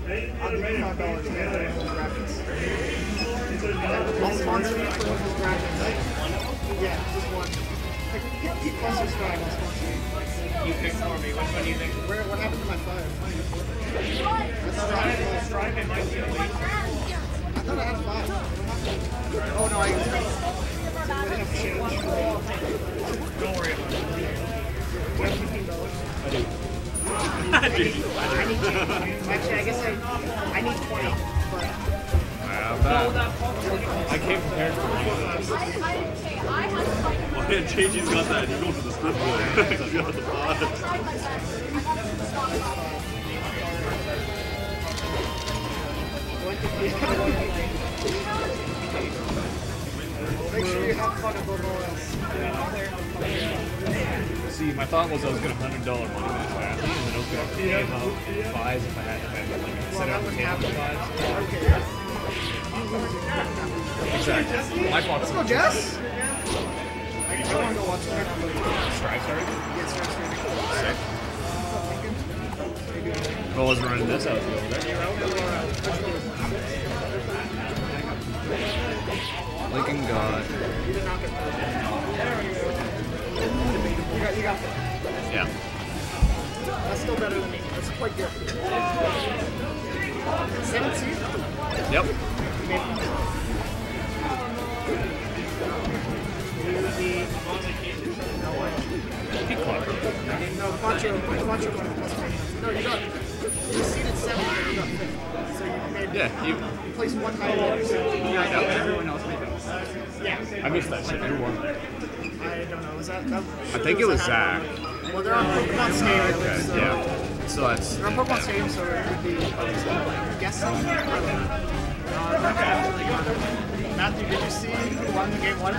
I'll give you $5 to get graphics. I'll sponsor you for those graphics. Yeah, just one. Plus your strike, I'll sponsor you. You pick for me. Which one do you think? What happened to my 5? Strike and might be a week. I thought I had 5. Oh no, I have change. Don't worry about it. I need change. Actually, I guess I need 20. But I came prepared for you. Oh yeah, JG's got that. He's going to the strip club. He's got the pod. Make sure you have fun above all else. See, my thought was I was going to $100 money match Matthew, and then I was going to pay him out 5s if I had to bet. Like, set out the table 5s. Exactly. My thoughts. Let's go, Jess! I want to go watch the Strive started? Yes, Strive started. Sick. Well, let's run this out over there. Lincoln God. You did not get that. You got that. Yeah. That's still better than me. That's quite good. 17? Yep. Be clever. No, Quattro won plus 20. No, you got. You seeded 7, but you got 5th. So you made. Yeah, you placed one title over. Everyone else made those. Yeah. I missed that shit. Who won? I don't know. Was that I think it was Zach. Well, they're on Pokemon Stadium. Okay, So yeah. So that's. they're on Pokemon Stadium, so it would be. I'm guessing. Matthew, did you see who won the game 1?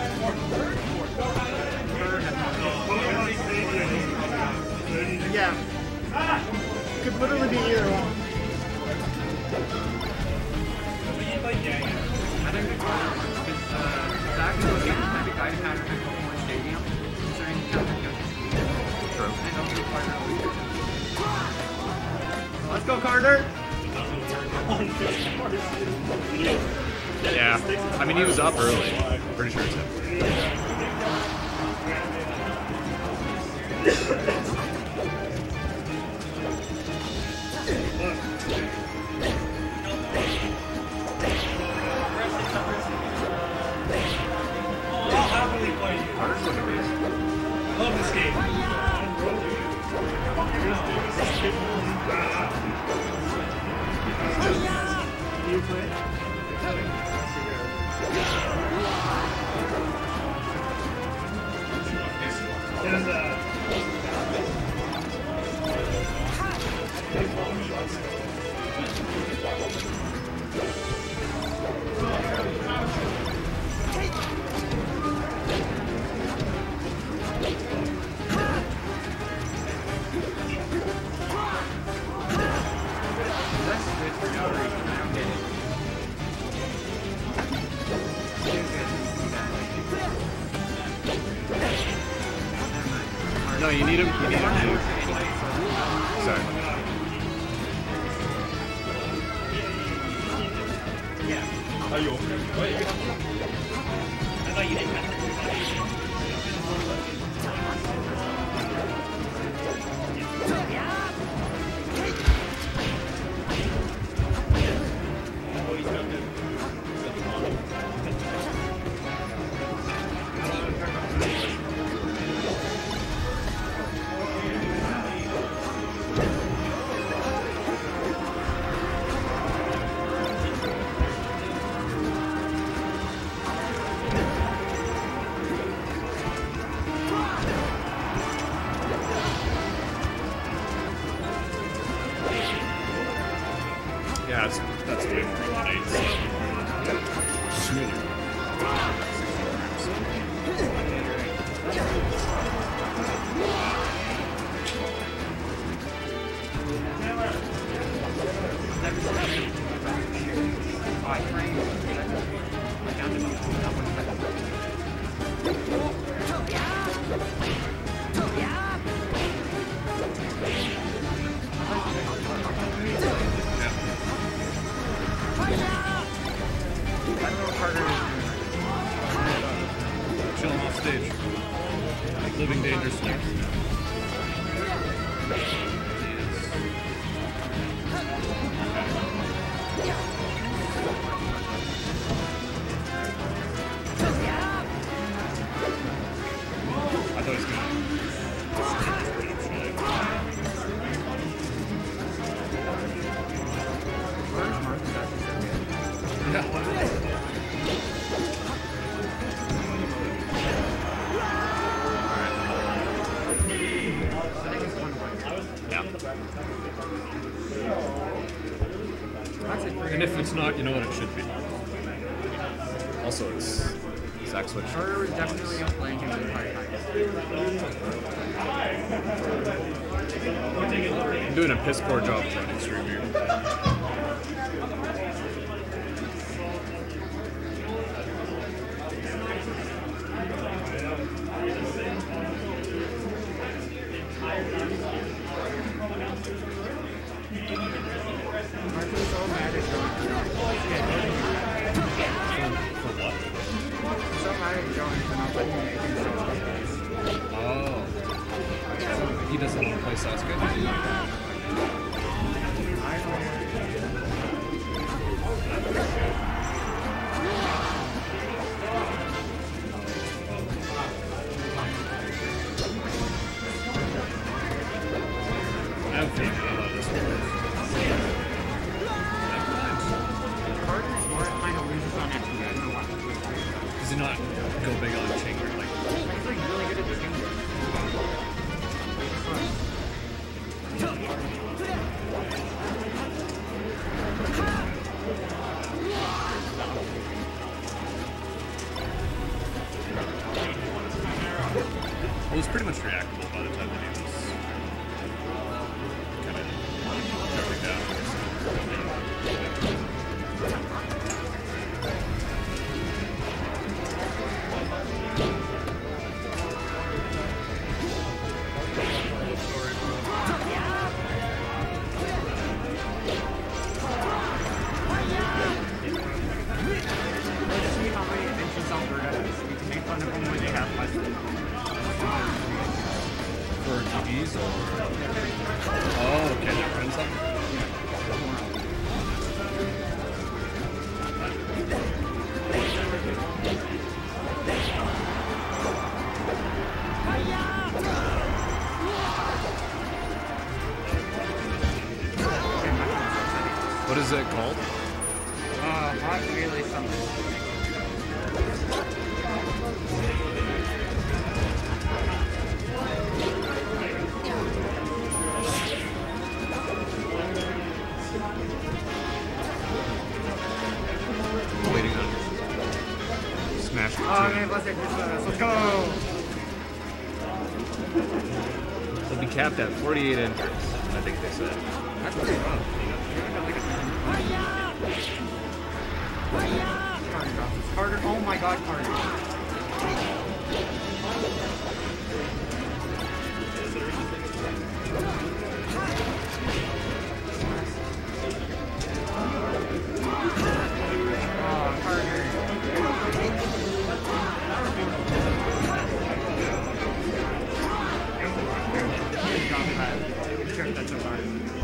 Yeah. Could literally be either one. I think it's because Zach is looking at the guy who had her in Pokemon Stadium. Considering the counter True. and also partner. Let's go, Carter! Yeah. I mean, he was up early. Pretty sure it's him. Love this game. Do you play? No, you need him. You need him to. Sorry. Yeah. Are you okay? Wait, I thought you didn't have Yeah, that's way more than 8. Smoother. Danger Sweeps. I thought he was And if it's not, you know what it should be. Also, it's Zack Switch. Carter was definitely playing him in hard times. I'm doing a piss poor job of running stream here. Marco's so mad at John. For what? So mad at John for not letting him make himself. Oh. So he doesn't want to play Sasuke? I don't know. I have faith in how this works. Carter's more kind of loses on XP. I don't know why. Does he not go big on Chingler? Like, He's like really good at the game. it was pretty much reactable by the time that he was kind of going down. Let's see how many inventions Alberta has. We can make fun of them when they have less than For GGs or? Oh, okay, they're putting something? What is it called? hot relay something. Waiting on Smash. Okay, let's go! They'll be capped at 48 entries, I think they said. That's pretty rough. Carter, oh my god, Carter. Oh, Carter. That's so hard.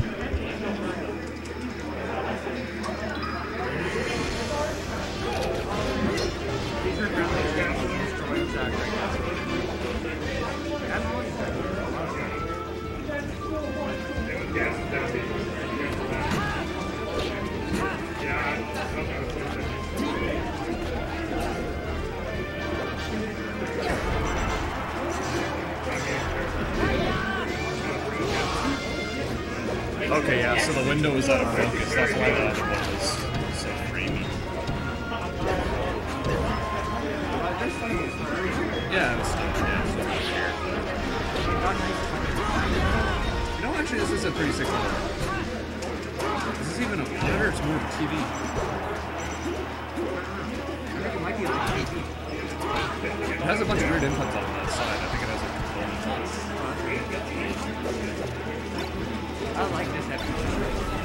These are friendly games destroying Zack right now. That's what Okay, yeah, so the window was out of focus. That's why the other one was so creamy. Yeah, it was You know, actually, this is a pretty sick one. This is even a monitor, it's more of a TV. it might be like TV. It has a bunch of weird inputs on that side. I think it has a component. I like this episode.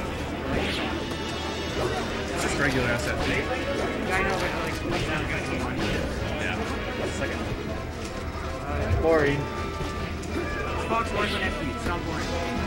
It's just regular SFP. I know, but like, sound good to one. Yeah. It's like a Boring. Fox works on FP. It's not boring.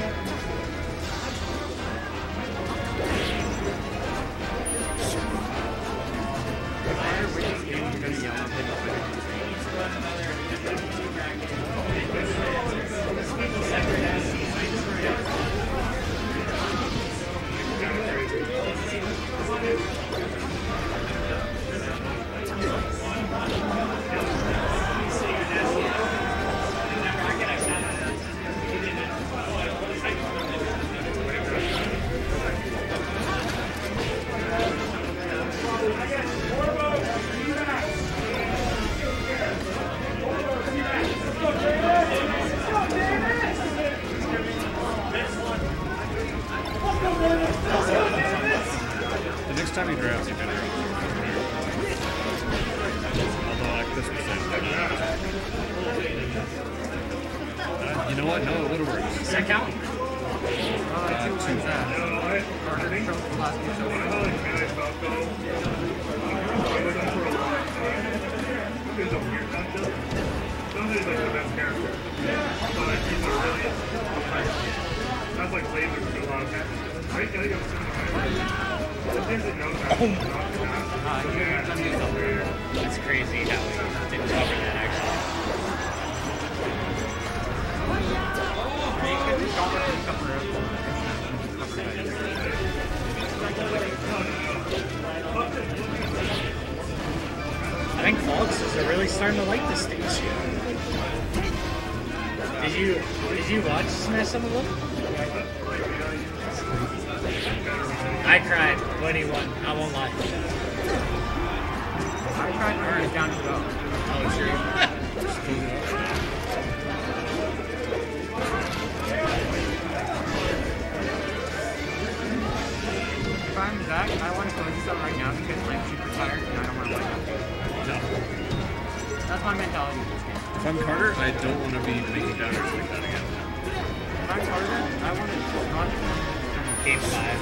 The next time he drafts, he better. Although, like, this was you know what? No, it would have worked. Does that count? Two. That's like lasers do a lot of damage. Right? Sometimes it knows that. It's crazy how we didn't cover that actually. I think Fox is really starting to like this stage. Did you watch Smash some of them? I cried when he won. I won't lie. I tried to earn it down to go. Oh, sure. If I'm Zach, I want to close this out right now because I'm super tired and I don't want to wake up. No. That's my mentality in this game. If I'm Carter, I don't want to be making downers like that again. If I'm Carter, I want to run Game 5.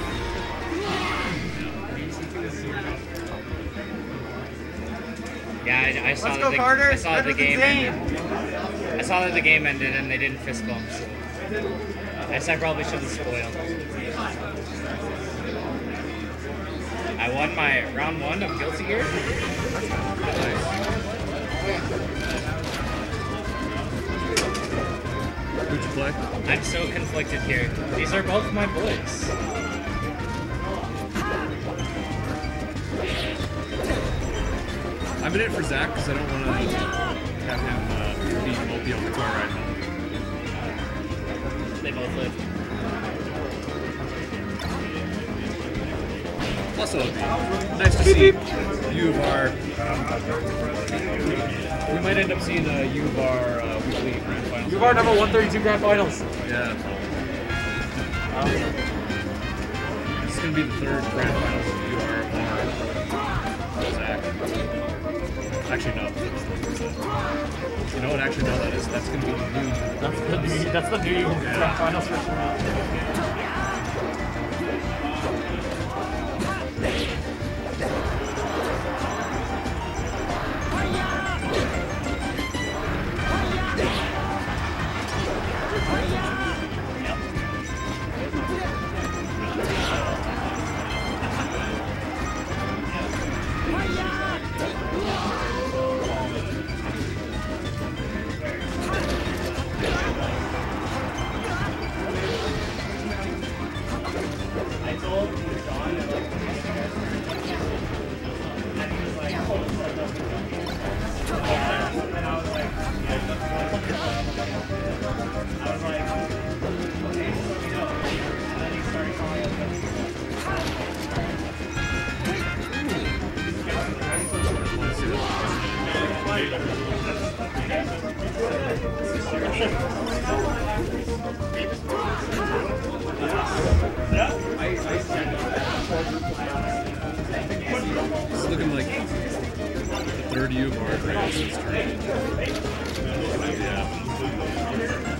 Yeah, I saw Let's that go, Carter. I saw that the That was game insane. ended. I saw that the game ended and they didn't fist bump. So I guess I probably shouldn't spoil. I won my round 1 of Guilty Gear. Who'd you play? I'm so conflicted here. These are both my boys. I'm in it for Zach because I don't want to have him beat Multi on the car ride home. They both live. Also, nice to see U of R. We might end up seeing a U of R weekly grand finals. U of R number 132 grand finals. Yeah. This is going to be the third grand finals of U of R. Zach. Actually, no. You know what? Actually, no. That's going to be the new. That's the new grand finals for sure. This is looking like the third U of R race. Yeah.